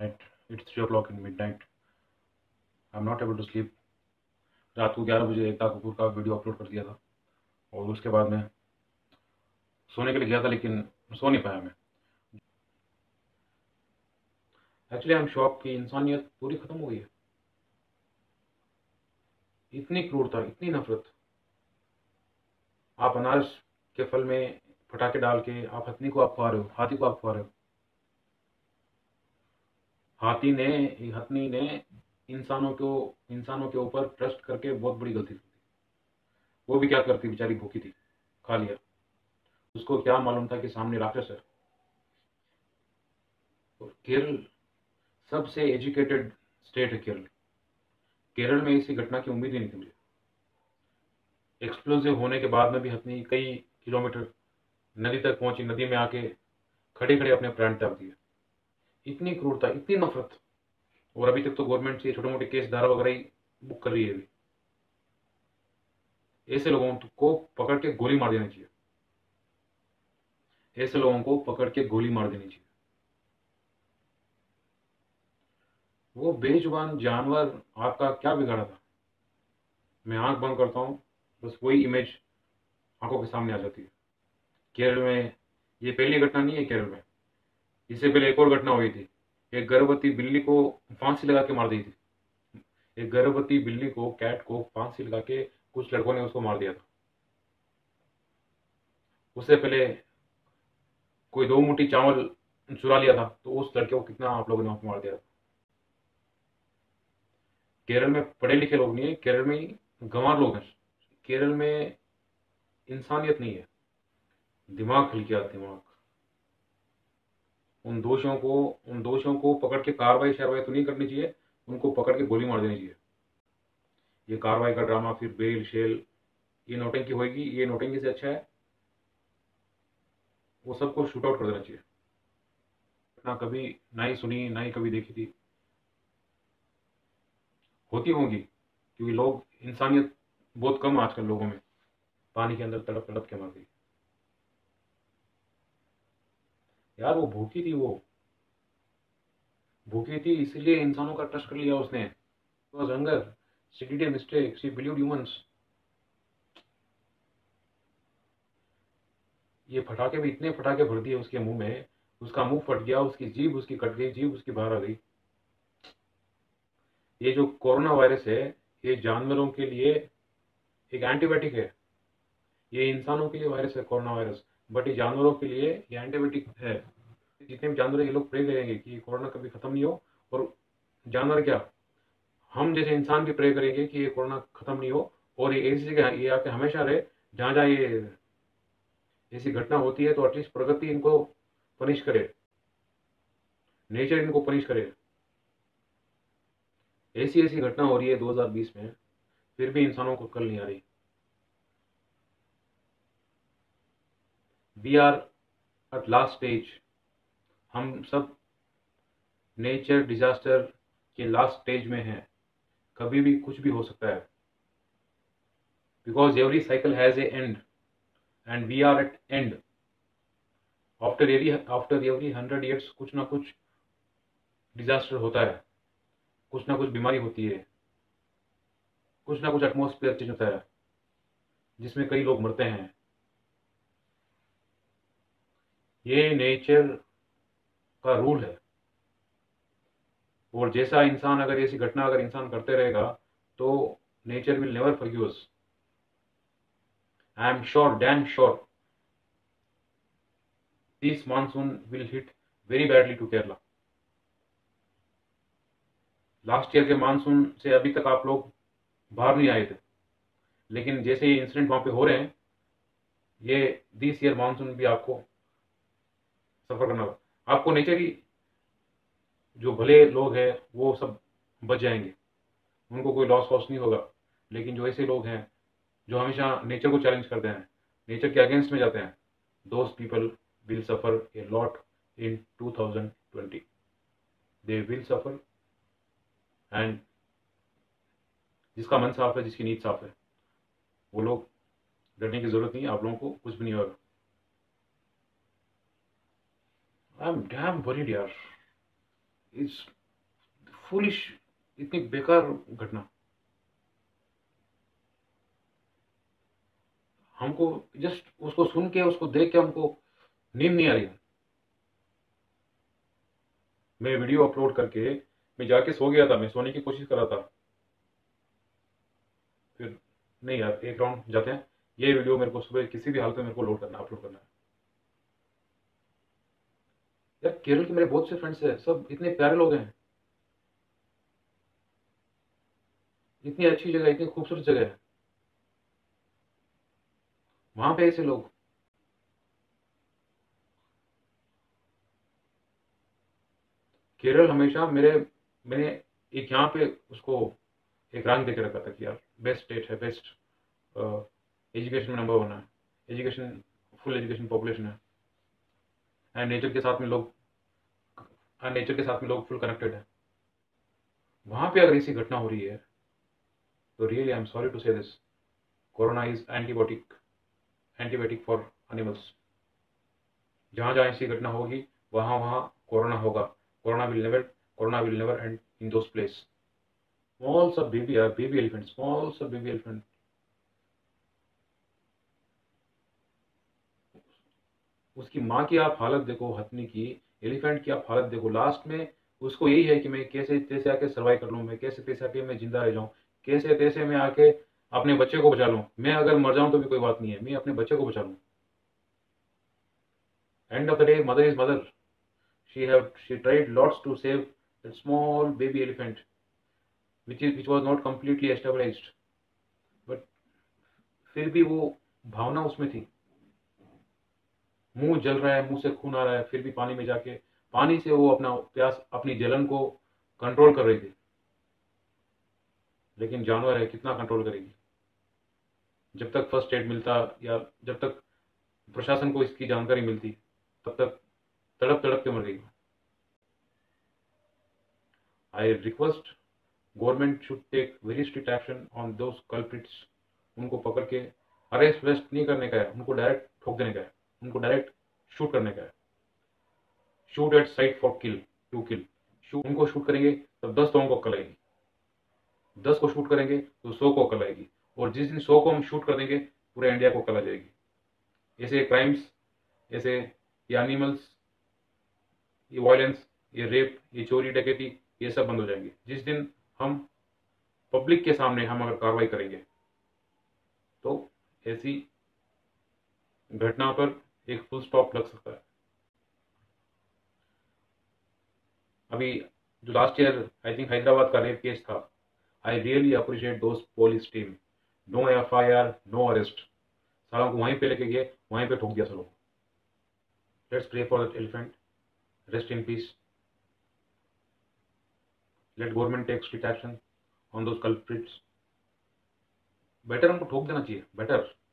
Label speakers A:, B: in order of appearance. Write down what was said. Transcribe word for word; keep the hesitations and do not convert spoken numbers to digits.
A: At it's three o'clock in midnight. I'm not able to sleep. रात को ग्यारह बजे एकता कपूर का वीडियो अपलोड कर दिया था और उसके बाद मैं सोने के लिए गया था, लेकिन सो नहीं पाया मैं। एक्चुअली आई एम शॉक कि इंसानियत पूरी खत्म हो गई है। इतनी क्रूरता, इतनी नफरत। आप अनारस के फल में पटाखे डाल के आप हथनी को आप खा रहे हो, हाथी को आप खा रहे हो। हाथी ने हथनी ने इंसानों को इंसानों के ऊपर ट्रस्ट करके बहुत बड़ी गलती की थी। वो भी क्या करती, बेचारी भूखी थी, खा लिया। उसको क्या मालूम था कि सामने राक्षस है। और केरल सबसे एजुकेटेड स्टेट है। केरल केरल में इसी घटना की उम्मीद ही नहीं थी मुझे। एक्सप्लोसिव होने के बाद में भी हथनी कई किलोमीटर नदी तक पहुंची, नदी में आके खड़े खड़े अपने प्राण त्याग दिए। इतनी क्रूरता, इतनी नफरत। और अभी तक तो गवर्नमेंट से छोटे मोटे केस धारा वगैरह ही बुक कर रही है। अभी ऐसे लोगों को पकड़ के गोली मार देनी चाहिए। ऐसे लोगों को पकड़ के गोली मार देनी चाहिए। वो बेजुबान जानवर आपका क्या बिगाड़ा था? मैं आंख बंद करता हूँ, बस वही इमेज आंखों के सामने आ जाती है। केरल में ये पहली घटना नहीं है। केरल में इससे पहले एक और घटना हुई थी। एक गर्भवती बिल्ली को फांसी लगा के मार दी थी। एक गर्भवती बिल्ली को, कैट को फांसी लगा के कुछ लड़कों ने उसको मार दिया था। उससे पहले कोई दो मुट्ठी चावल चुरा लिया था, तो उस लड़के को कितना आप लोगों ने मार दिया था। केरल में पढ़े लिखे लोग नहीं है, केरल में गंवार लोग हैं। केरल में इंसानियत नहीं है। दिमाग खिल गया, दिमाग। उन दोषियों को उन दोषियों को पकड़ के कार्रवाई शारवाई तो नहीं करनी चाहिए, उनको पकड़ के गोली मार देनी चाहिए। ये कार्रवाई का ड्रामा, फिर बेल शेल, ये नोटंकी होगी। ये नोटंकी से अच्छा है वो सबको शूट आउट कर देना चाहिए। ना कभी ना ही सुनी, ना ही कभी देखी थी। होती होंगी, क्योंकि लोग, इंसानियत बहुत कम है आजकल लोगों में। पानी के अंदर तड़प तड़प के मर गई। यार वो भूखी थी, वो भूखी थी इसलिए इंसानों का ट्रस्ट कर लिया उसने। was hunger. She did a mistake. She believed humans. ये फटाके भी, इतने फटाके भर दिए उसके मुंह में, उसका मुंह फट गया, उसकी जीभ उसकी कट गई, जीभ उसकी बाहर आ गई। ये जो कोरोना वायरस है, ये जानवरों के लिए एक एंटीबायोटिक है। ये इंसानों के लिए वायरस है कोरोना वायरस, बट ये जानवरों के लिए ये एंटीबायोटिक है। जितने भी जानवर, ये लोग प्रे करेंगे कि कोरोना कभी खत्म नहीं हो। और जानवर क्या, हम जैसे इंसान भी प्रे करेंगे कि ये कोरोना खत्म नहीं हो और ये ऐसी जगह ये आके हमेशा रहे जहां जहां ये ऐसी घटना होती है, तो एटलीस्ट प्रगति इनको पनिश करे, नेचर इनको पनिश करे। ऐसी ऐसी घटना हो रही है दो हज़ार बीस में, फिर भी इंसानों को कल नहीं आ रही। We are at last stage. हम सब नेचर डिजास्टर के लास्ट स्टेज में हैं। कभी भी कुछ भी हो सकता है, because every cycle has a end end we are at end. After every after every hundred years कुछ ना कुछ डिजास्टर होता है, कुछ ना कुछ बीमारी होती है, कुछ ना कुछ एटमोस्फेयर चेंज होता है जिसमें कई लोग मरते हैं। ये नेचर का रूल है। और जैसा इंसान, अगर ऐसी घटना अगर इंसान करते रहेगा तो nature will never forgive us. I am sure, damn sure, this monsoon will hit very badly to Kerala. Last year के मानसून से अभी तक आप लोग बाहर नहीं आए थे, लेकिन जैसे ये इंसिडेंट वहां पे हो रहे हैं, ये दिस ईयर मानसून भी आपको सफर करना होगा। आपको नेचर ही, जो भले लोग हैं वो सब बच जाएंगे, उनको कोई लॉस वॉस नहीं होगा। लेकिन जो ऐसे लोग हैं जो हमेशा नेचर को चैलेंज करते हैं, नेचर के अगेंस्ट में जाते हैं, those people will suffer a lot in two thousand twenty. They will suffer. And जिसका मन साफ है, जिसकी नीयत साफ है, वो लोग, डरने की जरूरत नहीं है। आप लोगों को कुछ भी नहीं होगा। आई एम डैम वरीड यार। इज फुलिश, इतनी बेकार घटना। हमको जस्ट उसको सुन के, उसको देख के हमको नींद नहीं आ रही है। मैं वीडियो अपलोड करके मैं जाके सो गया था, मैं सोने की कोशिश कर रहा था, फिर नहीं यार, एक राउंड जाते हैं, ये वीडियो मेरे को सुबह किसी भी हालत में मेरे को लोड करना, अपलोड करना है। यार केरल के मेरे बहुत से फ्रेंड्स हैं, सब इतने प्यारे लोग हैं, इतनी अच्छी जगह, इतनी खूबसूरत जगह है, वहां पे ऐसे लोग। केरल हमेशा मेरे मैंने एक यहाँ पे उसको एक रैंक देके रखा था कि यार बेस्ट स्टेट है, बेस्ट एजुकेशन में नंबर वन है, एजुकेशन, फुल एजुकेशन पॉपुलेशन है, एंड नेचर के साथ में लोग, एंड नेचर के साथ में लोग फुल कनेक्टेड है। वहां पे अगर ऐसी घटना हो रही है तो really I am sorry to say this, corona is antibiotic, antibiotic for animals. जहां जहां ऐसी घटना होगी वहां वहां कोरोना होगा, corona will never, corona will never end in those place. Small सा बेबी, यार बेबी एलिफेंट, स्मॉल सा बेबी एलिफेंट, उसकी माँ की आप हालत देखो, हथनी की, एलिफेंट की आप हालत देखो। लास्ट में उसको यही है कि मैं कैसे तैसे आके सर्वाइव कर लूँ, मैं कैसे तैसे आके मैं जिंदा रह जाऊँ, कैसे तैसे मैं आके अपने बच्चे को बचा लूँ, मैं अगर मर जाऊं तो भी कोई बात नहीं है, मैं अपने बच्चे को बचा लूँ। End of the day mother is mother, she have she tried lots to save that small baby elephant which is which was not completely established, but फिर भी वो भावना उसमें थी। मुंह जल रहा है, मुंह से खून आ रहा है, फिर भी पानी में जाके पानी से वो अपना प्यास, अपनी जलन को कंट्रोल कर रही थी। लेकिन जानवर है, कितना कंट्रोल करेगी? जब तक फर्स्ट एड मिलता, या जब तक प्रशासन को इसकी जानकारी मिलती, तब तक तड़प तड़प के मर गई। I request government should take very strict action on those culprits. उनको पकड़ के अरेस्ट वेस्ट नहीं करने का है, उनको डायरेक्ट ठोक देने का है, उनको डायरेक्ट शूट करने का है। Shoot at sight for kill, to kill. Shoot, उनको शूट करेंगे तब दस लोगों को अक्ल आएगी, दस को शूट करेंगे तो सौ को अक्ल आएगी, और जिस दिन सौ को हम शूट कर देंगे पूरे इंडिया को अक्ल आ जाएगी। ऐसे क्राइम्स, ऐसे ये एनिमल्स, ये वायलेंस, ये रेप, ये चोरी डकैती, ये सब बंद हो जाएंगे जिस दिन हम पब्लिक के सामने हम अगर कार्रवाई करेंगे। तो ऐसी घटना पर एक फुल स्टॉप लग सकता है। अभी जो last year I think Hyderabad का रेप केस था, I really appreciate those police team, no F I R, no arrest, सालों को वहीं पे लेके गए, वहीं पे ठोक दिया सब लोग। Let's pray for that elephant, rest in peace, let government take strict action on those culprits. Better हमको ठोक देना चाहिए, बेटर।